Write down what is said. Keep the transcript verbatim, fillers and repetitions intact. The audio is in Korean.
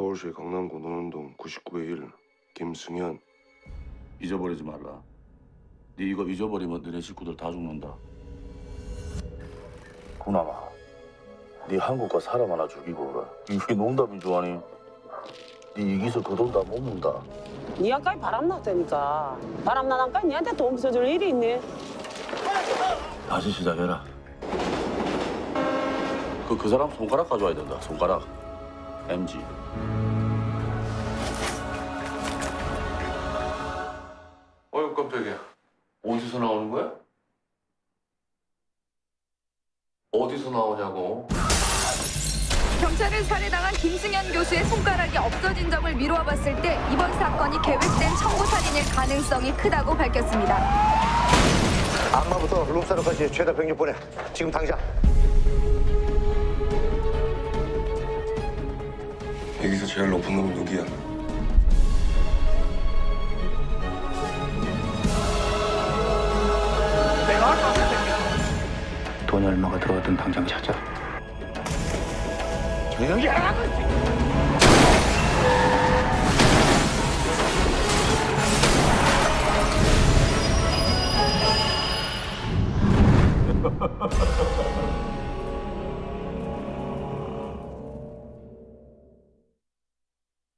서울시 강남구 논현동 구십구 의 일 김승현. 잊어버리지 말라. 네 이거 잊어버리면 너네 식구들 다 죽는다. 구나마, 네 한국과 사람 하나 죽이고 오라. 이게 농담인 줄 아니? 네 이기서 그 돈 다 못 문다. 니 아까지 바람났다니까. 바람나니까 니한테 돈 써줄 일이 있니? 다시 시작해라. 그, 그 사람 손가락 가져와야 된다. 손가락. 엠지. 어휴 깜짝이야. 어디서 나오는 거야? 어디서 나오냐고? 경찰은 살해당한 김승현 교수의 손가락이 없어진 점을 미루어 봤을 때 이번 사건이 계획된 청부살인일 가능성이 크다고 밝혔습니다. 악마부터 룸사로까지 최다 병력 보내. 지금 당장. 여기서 제일 높은 놈이 누구야? 돈이 얼마가 들어갔든 당장 찾아. 조용히 하라고!